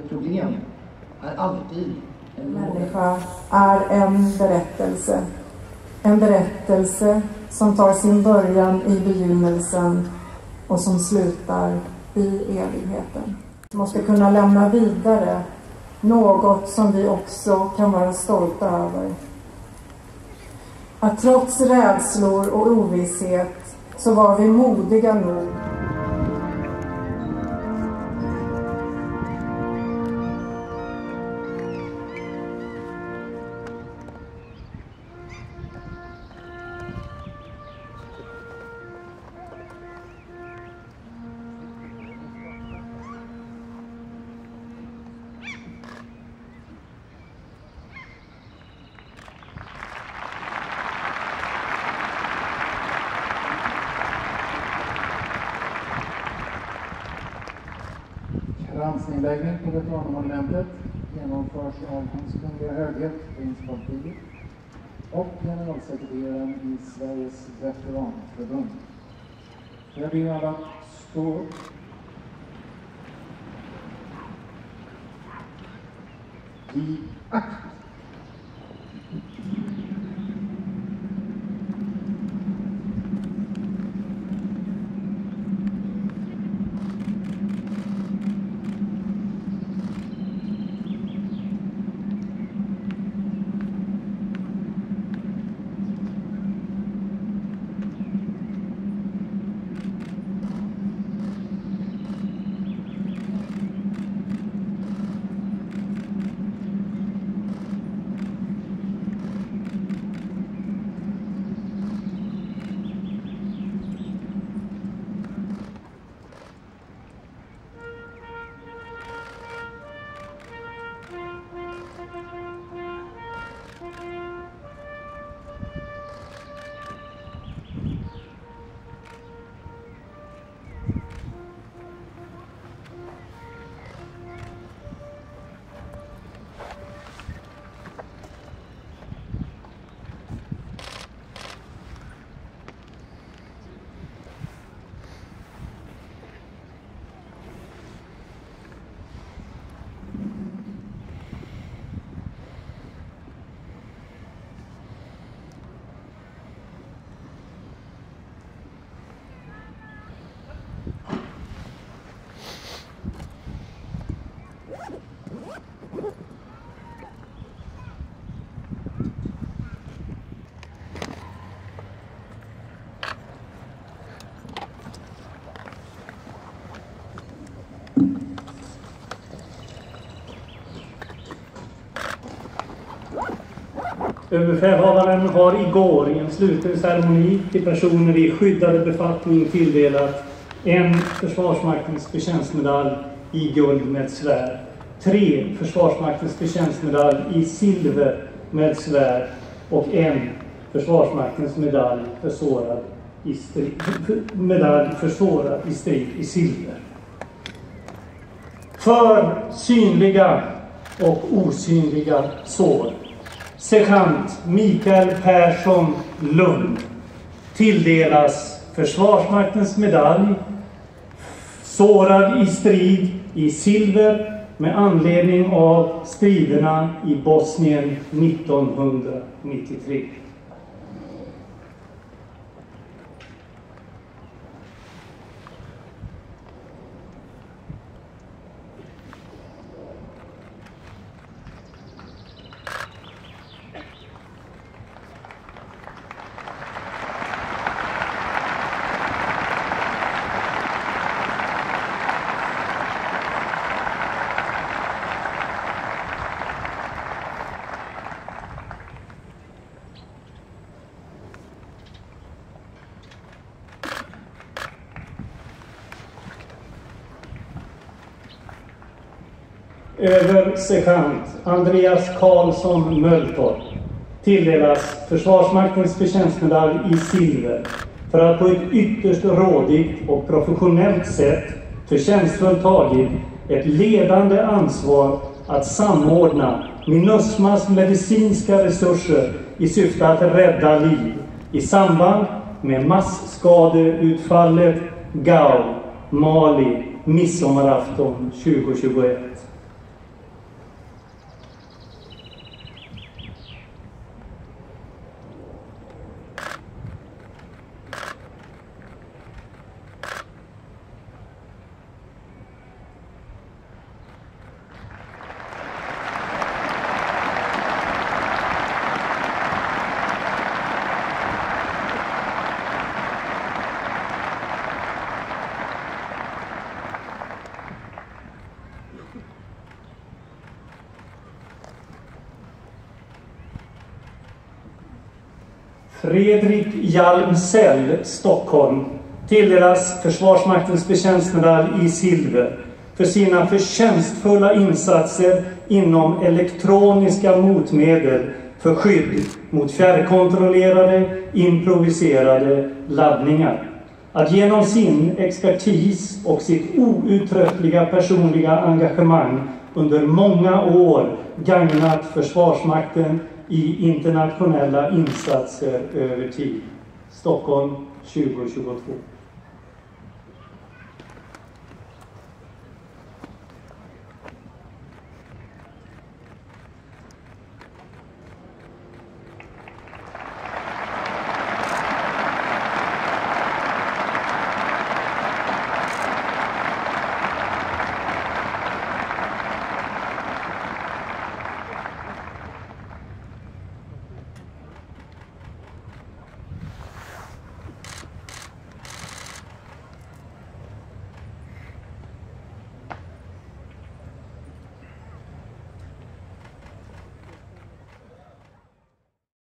problem är alltid en människa är en berättelse som tar sin början i begynnelsen och som slutar i evigheten. Man ska kunna lämna vidare något som vi också kan vara stolta över. Att trots rädslor och ovisshet så var vi modiga nog. Kransnedläggning på veteranmonumentet genomförs av Hans Kungliga Höghet, prins Carl Philip och generalsekreteraren i Sveriges veteranförbund. Jag ber alla att stå upp. I akt. Överbefälhavaren har igår i en sluten ceremoni till personer i skyddade befattning tilldelat en Försvarsmaktens förtjänstmedalj i guld med svärd, 3 Försvarsmaktens förtjänstmedalj i silver med svärd och en Försvarsmaktens medalj för sårad i strid i silver. För synliga och osynliga sår. Sergeant Mikael Persson Lund tilldelas Försvarsmaktens medalj sårad i strid i silver med anledning av striderna i Bosnien 1993. Översergeant Andreas Karlsson Möltorp tilldelas Försvarsmaktens förtjänstmedalj i silver för att på ett ytterst rådigt och professionellt sätt förtjänstfullt tagit ett ledande ansvar att samordna MINUSMAs medicinska resurser i syfte att rädda liv i samband med massskadeutfallet Gao, Mali, midsommarafton 2021. Fredrik Hjalmsell, Stockholm, tilldelas Försvarsmaktens förtjänstmedalj i silver för sina förtjänstfulla insatser inom elektroniska motmedel för skydd mot fjärrkontrollerade, improviserade laddningar. Att genom sin expertis och sitt outtröttliga personliga engagemang under många år gagnat Försvarsmakten i internationella insatser över tid. Stockholm 2022.